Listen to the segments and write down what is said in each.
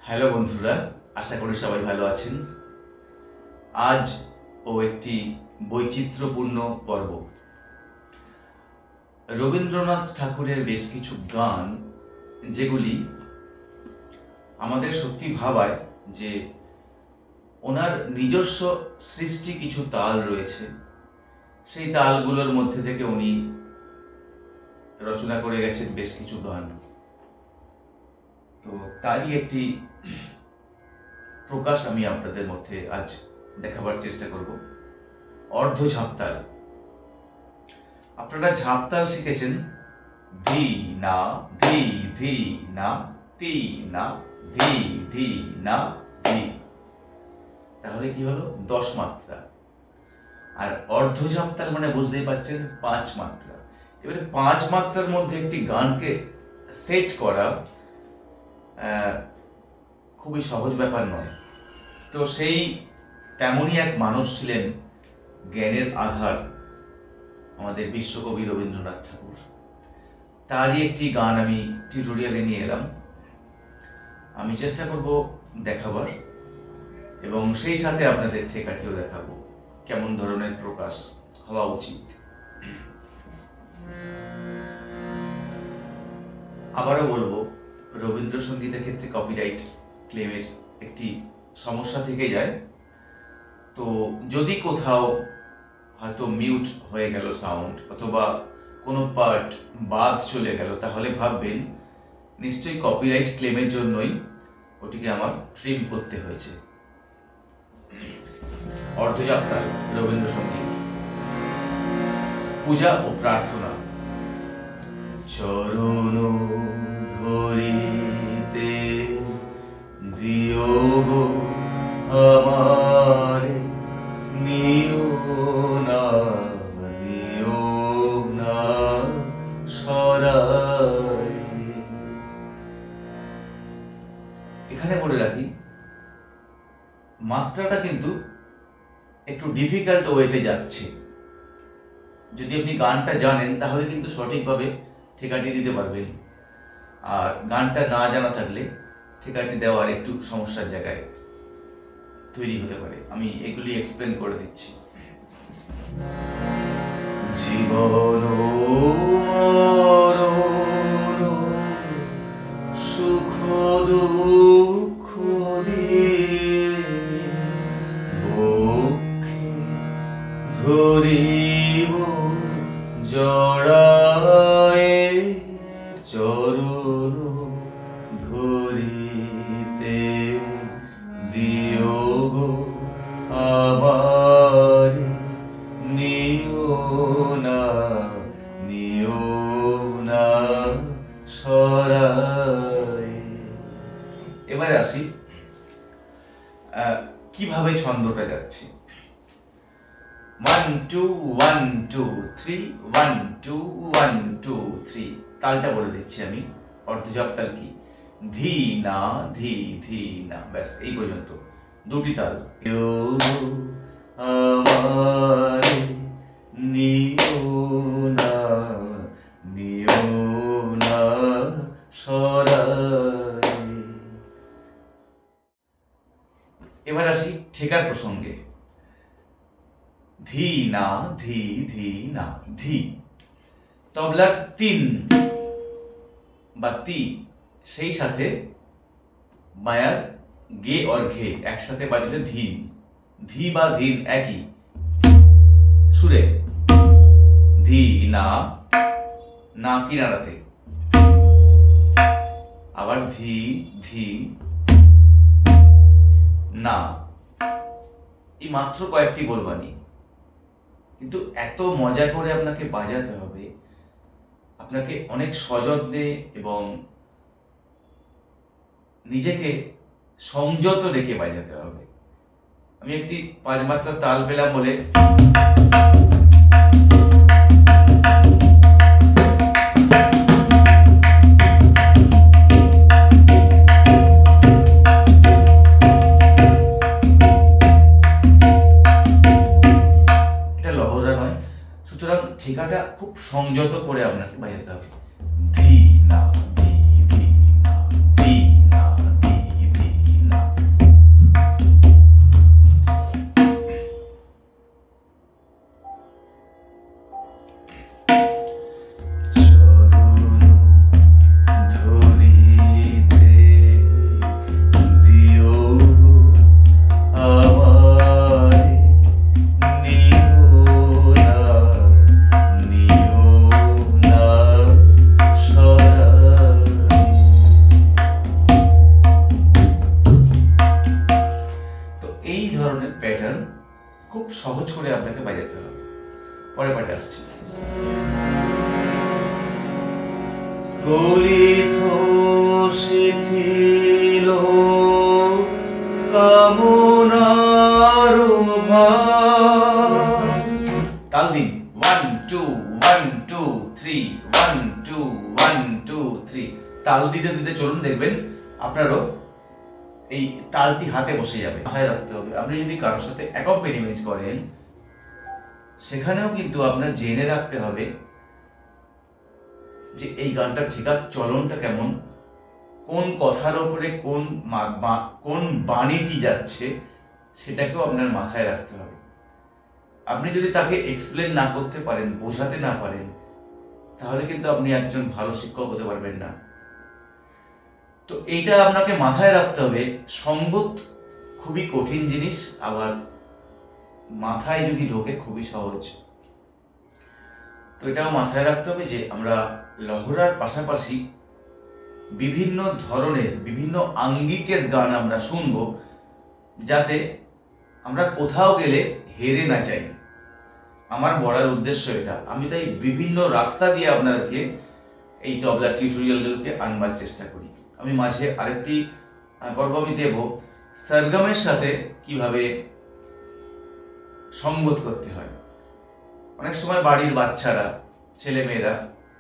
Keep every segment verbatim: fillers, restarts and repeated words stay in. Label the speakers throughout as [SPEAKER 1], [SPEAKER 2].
[SPEAKER 1] Hello বন্ধুরা, আশা করি সবাই ভালো আছেন। আজ ও একটি বৈচিত্র্যপূর্ণ পর্ব। রবীন্দ্রনাথ ঠাকুরের বেশ কিছু গান যেগুলি আমাদের সত্যি ভাবায় যে ওনার নিজস্ব সৃষ্টি কিছু তাল রয়েছে, সেই তালগুলোর মধ্যে থেকে উনি রচনা করে গেছেন বেশ কিছু গান। তো তারই একটি প্রকাশ আমি আপনাদের মধ্যে আজ দেখাবার চেষ্টা করব। অর্ধ ঝাপতাল। আপনারা ঝাপতাল শিখেছেন ধি না ধি ধি না তি না ধি ধি না ধি, তাহলে কি হলো? দশ মাত্রা। আর অর্ধ ঝাপতাল মানে বুঝতেই পারছেন পাঁচ মাত্রা। এবারে পাঁচ মাত্রার মধ্যে একটি গানকে সেট করা খুবই সহজ ব্যাপার নয়। তো সেই তেমনই এক মানুষ ছিলেন জ্ঞানের আধার আমাদের বিশ্বকবি রবীন্দ্রনাথ ঠাকুর। তারই একটি গান আমি টিউটোরিয়ালে নিয়ে এলাম। আমি চেষ্টা করব দেখাবার, এবং সেই সাথে আপনাদের ঠেকাঠিও দেখাবো কেমন ধরনের প্রকাশ হওয়া উচিত। আবারও বলবো, রবীন্দ্রসঙ্গীতের ক্ষেত্রে কপিরাইট ক্লেমের একটি সমস্যা থেকে যায়। তো যদি কোথাও হয়তো মিউট হয়ে গেল সাউন্ড, অথবা কোনো পার্ট বাদ চলে গেল, তাহলে ভাববেন নিশ্চয়ই কপিরাইট ক্লেমের জন্যই ওটিকে আমার ট্রিম করতে হয়েছে। অর্ধযাত্রাল রবীন্দ্রসঙ্গীত। পূজা ও প্রার্থনা। চরণ ধরিতে দিও গো আমারে, নিও না নিও না সরাই। এখানে বলে রাখি, মাত্রাটা কিন্তু একটু ডিফিকাল্ট ওয়েতে যাচ্ছে। যদি আপনি গানটা জানেন তাহলে কিন্তু সঠিকভাবে ঠেকাটি দিতে পারবেন, আর গানটা না জানা থাকলে ঠেকাটি দেওয়ার একটু সমস্যার জায়গায় তৈরি হতে পারে। আমি এগুলি এক্সপ্লেন করে দিচ্ছি। জীবন সুখ দুঃখ বক্ষে ধরিব জড়ায়ে, চরণ ধরিতে দিও গো আমারে, নিও না নিও না সরাই। এবারে আসি কিভাবে ছন্দটা যাচ্ছে। One two one two three, one two one two three. তালটা বলে দিচ্ছি আমি। অর্ধযাত্রাল কি? ধি না ধি ধি না, ব্যাস এই পর্যন্ত দুটি তাল। আমারে নিও না নিও না সরাই। এবার আসি ঠেকার প্রসঙ্গে। ধি না ধি ধি না ধি। তবলার তিন বা তি, সেই সাথে মায়ার গে और ঘে একসাথে বাজলে ধীন। ধি বা ধীন একই সুরে। ধি না না কিনারাতে, আবার ধি ধি না। এই মাত্র কয়েকটি বলবানি, কিন্তু এত মজা করে আপনাকে বাজাতে হবে, আপনাকে অনেক সযত্নে এবং নিজেকে সংযত রেখে বাজাতে হবে। আমি একটি পাঁচ মাত্রার তাল পেলাম বলে এটা লহরা নয়। সুতরাং ঠেকাটা খুব সংযত করে আপনাকে বাজাতে হবে। ধি না ধি ধি না ধি না ধি ধি খুব সহজ করে আপনাকে বাজাতে হবে। পরে পাটে আসছি। স্খলিত শিথিল কামনার ভার। তাল দিন, one two one two three, one two one two three. তাল দিতে দিতে চলুন, দেখবেন আপনারও এই তালটি হাতে বসে যাবে। মাথায় রাখতে হবে, আপনি যদি কারোর সাথে অ্যাকম্পানিমেন্ট করেন সেখানেও কিন্তু আপনার জেনে রাখতে হবে যে এই গানটা ঠিকার চলনটা কেমন, কোন কথার উপরে কোন কোন বাণীটি যাচ্ছে সেটাকেও আপনার মাথায় রাখতে হবে। আপনি যদি তাকে এক্সপ্লেন না করতে পারেন, বোঝাতে না পারেন, তাহলে কিন্তু আপনি একজন ভালো শিক্ষক হতে পারবেন না। তো এইটা আপনাকে মাথায় রাখতে হবে। সঙ্গত খুবই কঠিন জিনিস, আবার মাথায় যদি ঢোকে খুবই সহজ। তো এটাও মাথায় রাখতে হবে যে আমরা লহরার পাশাপাশি বিভিন্ন ধরনের বিভিন্ন আঙ্গিকের গান আমরা শুনবো, যাতে আমরা কোথাও গেলে হেরে না যাই। আমার বলার উদ্দেশ্য এটা। আমি তাই বিভিন্ন রাস্তা দিয়ে আপনাদেরকে এই তবলা টিউটোরিয়ালগুলোকে আনবার চেষ্টা করি। আমি মাঝে আরেকটি পর্ব আমি দেব সরগমের সাথে কিভাবে সঙ্গত করতে হয়। অনেক সময় বাড়ির বাচ্চারা, ছেলে মেয়েরা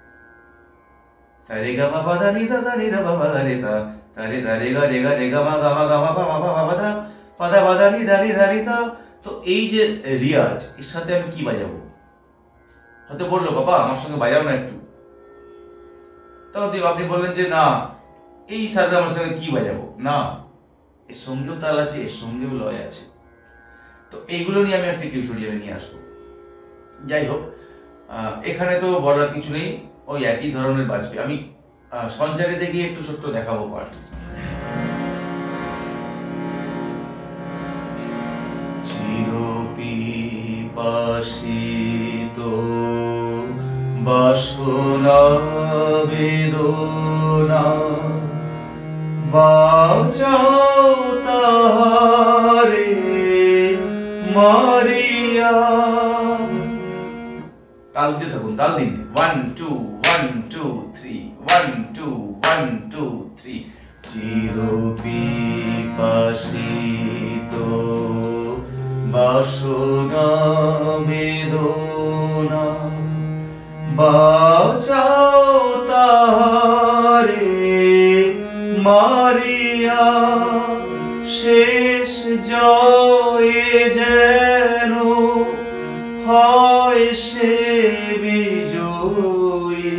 [SPEAKER 1] সারে গা মা পা ধা নি সা সা নি ধা পা পা গা রে সা, সারে সা রে গা রে গা রে গা মা গা মা গা মা পা মা পা পা ধা পা ধা পা ধা নি ধা নি ধা নি সা। তো এই যে রিয়াজ, এর সাথে আমি কি বাজাবো? হয়তো বললো, বাবা আমার সঙ্গে বাজাও না একটু। তখন আপনি বললেন যে না, এই সারগ্রামের সঙ্গে কি বাজাবো? না, এর সঙ্গেও তাল আছে, এর সঙ্গেও লয় আছে। তো এইগুলো নিয়ে আমি একটি টিউটোরিয়ালে নিয়ে আসবো। যাই হোক, এখানে তো বলার কিছু নেই, ওই একই ধরনের বাজবে। আমি সঞ্চারিতে গিয়ে একটু ছোট্ট দেখাবো পার্ট। চিরপিপাসিত বাসনা বেদনা বাঁচাও তাহারে মারিয়া। তাল দিতে থাকুন, তাল দিন। One two one two three, one two one two three. চিরপিপাসিত বাসনা বেদনা বাঁচাও তাহারে মারিয়া। শেষ জয়ে যেন হয় সে বিজয়ী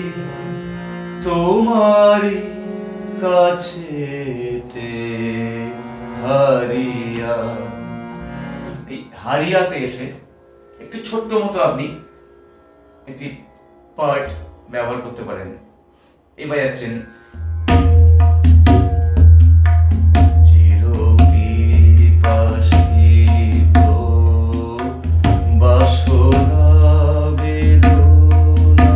[SPEAKER 1] তোমারি কাছেতে হারিয়া। এই হারিয়াতে এসে একটু ছোট্ট মতো আপনি একটি পার্ট ব্যবহার করতে পারেন। এই বাজাচ্ছেন চিরপিপাসিত বাসনা বেদনা।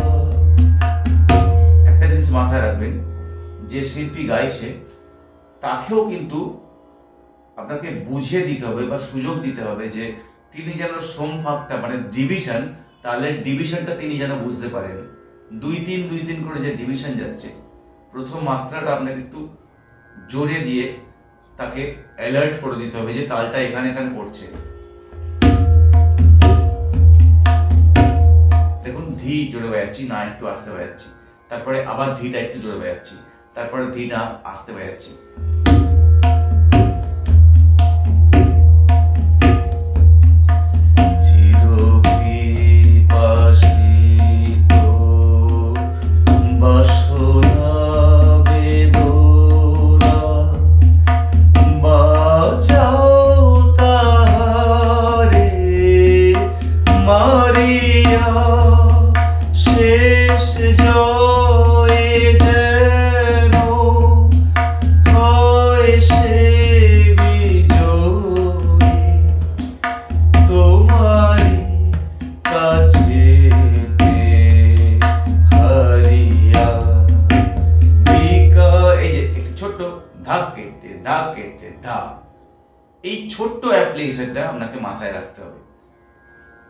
[SPEAKER 1] একটা জিনিস মাথায় রাখবেন, যে শিল্পী গাইছে তাকেও কিন্তু আপনাকে বুঝিয়ে দিতে হবে বা সুযোগ দিতে হবে যে তিনি যেন সোমভাগটা মানে ডিভিশন, তাহলে ডিভিশনটা তিনি যেন বুঝতে পারেন। দুই তিন দুই তিন করে যে ডিভিশন যাচ্ছে, প্রথম মাত্রাটা আপনাকে একটু জোরে দিয়ে তাকে অ্যালার্ট করে দিতে হবে যে তালটা এখানে এখানে পড়ছে। দেখুন, ধি জোরে বাজাচ্ছি, না একটু আস্তে বাজাচ্ছি, তারপরে আবার ধিটা একটু জোরে বাজাচ্ছি, তারপরে ধি না আস্তে বাজাচ্ছি। এই ছোট্ট অ্যাপ্লিকেশনটা আপনাকে মাথায় রাখতে হবে।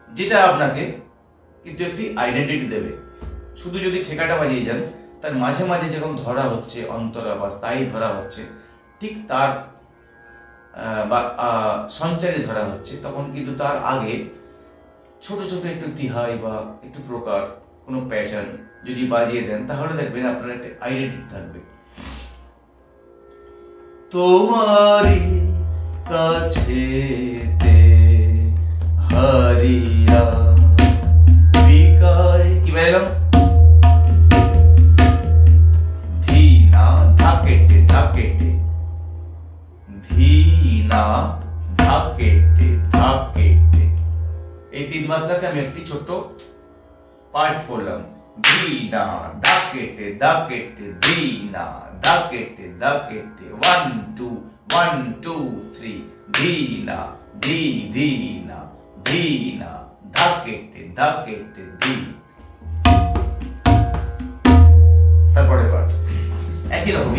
[SPEAKER 1] যেটা আপনাকে কিন্তু একটি আইডেন্টিটি দেবে। শুধু যদি ঠেকাটা বাজিয়ে যান, তার মাঝে মাঝে যেরকম ধরা হচ্ছে অন্তরা বা স্থায়ী ধরা হচ্ছে, ঠিক তার বা সঞ্চারী ধরা হচ্ছে, তখন কিন্তু তার আগে ছোট ছোট একটু তিহাই বা একটু প্রকার কোনো প্যাটার্ন যদি বাজিয়ে দেন, তাহলে দেখবেন আপনার একটা আইডেন্টিটি থাকবে। তোমারই কাছেতে হারিয়া বিকায়, কি বাজলাম? ধীনা ধাকেটে ধাকেটে, ধীনা ধাকেটে ধাকেটে, এই তিন মাত্রাকে আমি একটি ছোট্ট পার্ট করলাম। ধীনা ধাকেটে ধাকেটে, ধীনা ধাকেটে ধাকেটে, one two one two three, ধীনা ধী ধীনা ধীনা ধাকেটে ধাকেটে ধী। তারপরে পার্ট একই রকমই।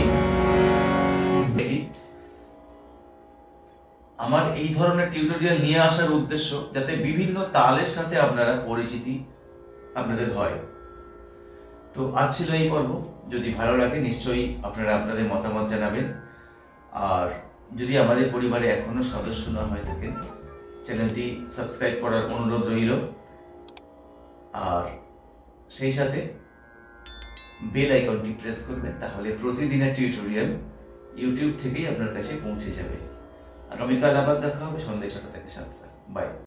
[SPEAKER 1] আমার এই ধরনের টিউটোরিয়াল নিয়ে আসার উদ্দেশ্য যাতে বিভিন্ন তালের সাথে আপনারা পরিচিতি আপনাদের হয়। তো আজ ছিল এই পর্ব। যদি ভালো লাগে নিশ্চয়ই আপনারা আপনাদের মতামত জানাবেন। আর যদি আমাদের পরিবারে এখনো সদস্য না হয়ে থাকেন, চ্যানেলটি সাবস্ক্রাইব করার অনুরোধ রইল। আর সেই সাথে বেল আইকনটি প্রেস করবেন, তাহলে প্রতিদিনের টিউটোরিয়াল ইউটিউব থেকেই আপনার কাছে পৌঁছে যাবে। আগামীকাল আবার দেখা হবে সন্ধ্যে ছটা থেকে সাতটা। বাই।